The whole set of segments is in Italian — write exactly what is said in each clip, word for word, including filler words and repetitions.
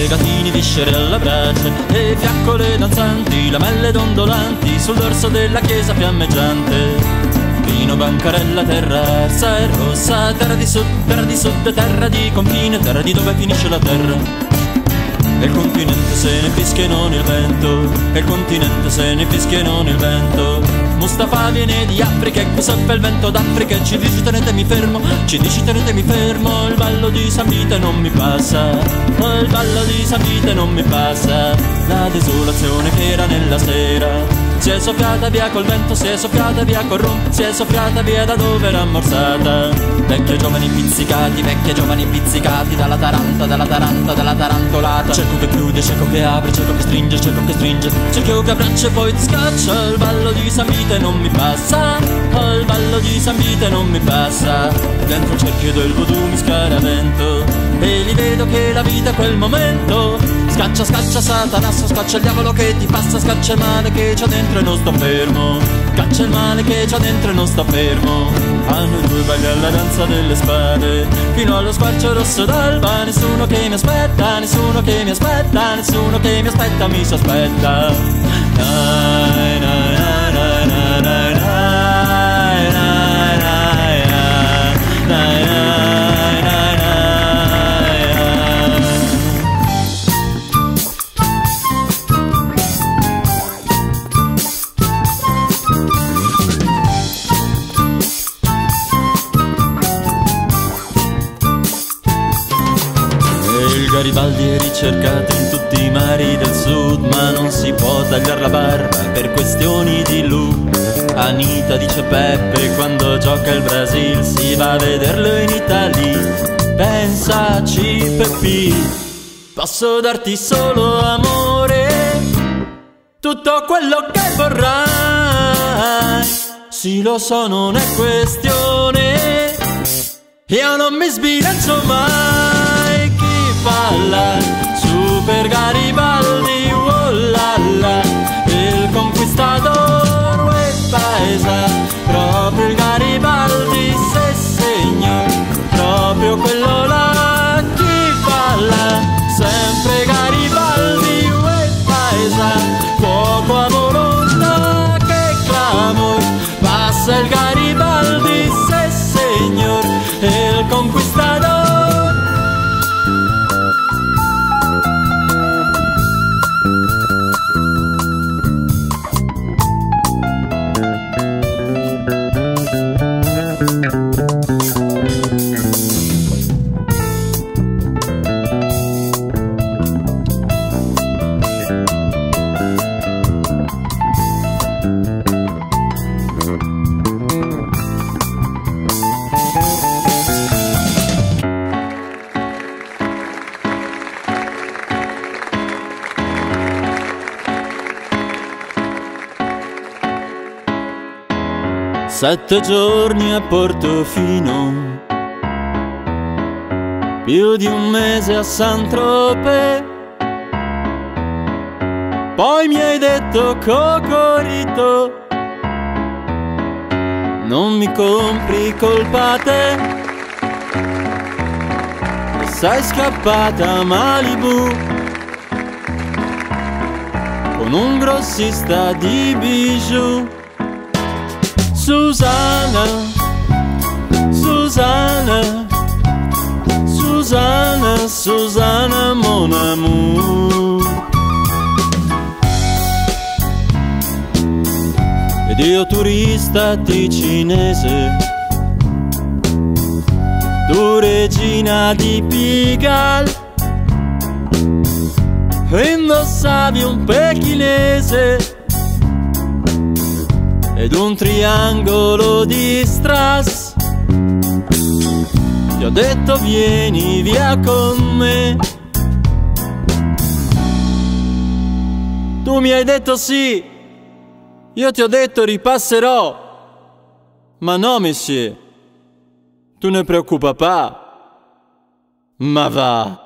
gatini, viscere alla brace e fiaccole danzanti, lamelle dondolanti sul dorso della chiesa fiammeggiante. Vino, bancarella, terra arsa e rossa, terra di sud, terra di sud, terra di confine, terra di dove finisce la terra. E il continente se ne fischia e non il vento, e il continente se ne fischia e non il vento. Mustafa viene di Africa e qui soffia il vento d'Africa e ci dici tenetemi fermo, ci dici tenetemi fermo. Il ballo di San Vito non mi passa, il ballo di San Vito non mi passa. La desolazione che era nella sera si è soffiata via col vento, si è soffiata via col rum, si è soffiata via da dove era ammorzata. Vecchie giovani pizzicati, vecchie giovani pizzicati dalla taranta, dalla taranta, dalla tarantolata. Cerco che chiude, cerco che apre, cerco che stringe, cerco che stringe, cerco che abbraccia e poi ti scaccia. Il ballo di San Vito non mi passa, il ballo di San Vito non mi passa. Dentro il cerchio del voodoo mi scaravento e li vedo che la vita è quel momento. Scaccia, scaccia Satanasso, scaccia il diavolo che ti passa, scaccia il male che c'ha dentro e non sto fermo, scaccia il male che c'ha dentro e non sto fermo. A noi due balla la danza delle spade, fino allo squarcio rosso d'alba. Nessuno che mi aspetta, nessuno che mi aspetta, nessuno che mi aspetta, mi sospetta. Nai, nai, nai, nai, nai, nai, nai, nai, nai, nai, nai. Garibaldi è ricercato in tutti i mari del sud, ma non si può tagliare la barba per questioni di look. Anita dice Peppe quando gioca il Brasil si va a vederlo in Italia. Pensaci Peppi, posso darti solo amore, tutto quello che vorrai. Sì lo so non è questione, io non mi sbilancio mai. Palla, Super Garibaldi, oh la la, il conquistador, uè paesa, proprio il Garibaldi, se signor, proprio quello là, chi palla, sempre Garibaldi, uè paesa, fuoco a volontà, che clamor, passa il Garibaldi, se signor, il conquistador. Sette giorni a Portofino, più di un mese a Saint-Tropez. Poi mi hai detto Cocorito, non mi compri colpa te, e sei scappata a Malibu con un grossista di bijou. Susanna, Susanna, Susanna, Susanna, mon amour. Ed io turista ticinese, tu regina di Pigalle, indossavi un pechinese ed un triangolo di strass. Ti ho detto vieni via con me, tu mi hai detto sì, io ti ho detto ripasserò. Ma no monsieur, tu ne preoccupa pas. Ma va.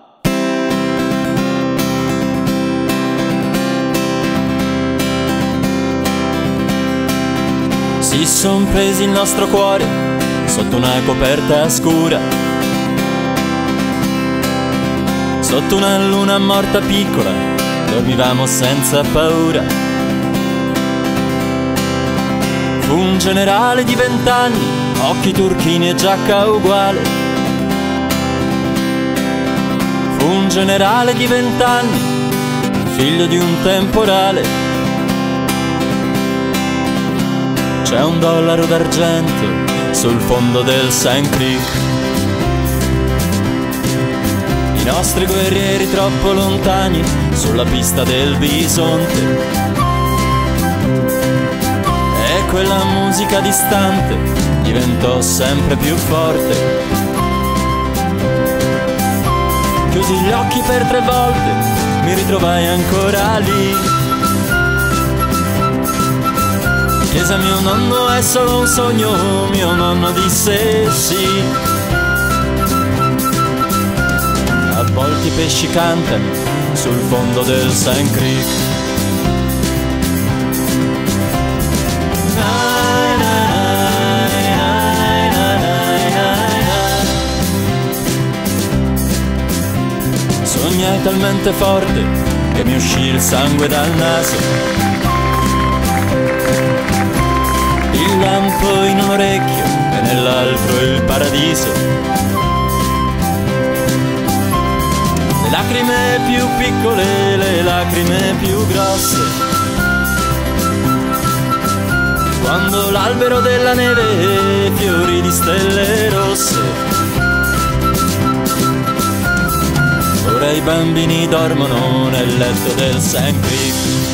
Si son presi il nostro cuore sotto una coperta scura, Sotto una luna morta piccola dormivamo senza paura. Fu un generale di vent'anni, occhi turchini e giacca uguale. Fu un generale di vent'anni, figlio di un temporale. C'è un dollaro d'argento sul fondo del Saint Creek. I nostri guerrieri troppo lontani sulla pista del bisonte. E quella musica distante diventò sempre più forte. Chiusi gli occhi per tre volte, mi ritrovai ancora lì. Chiese a mio nonno: è solo un sogno? Mio nonno disse sì. A volte i pesci cantano sul fondo del Saint Creek. Sognai talmente forte che mi uscì il sangue dal naso. Il lampo in un orecchio e nell'altro il paradiso. Le lacrime più piccole, le lacrime più grosse. Quando l'albero della neve fiorì di stelle rosse. Ora i bambini dormono nel letto del Saint Creek.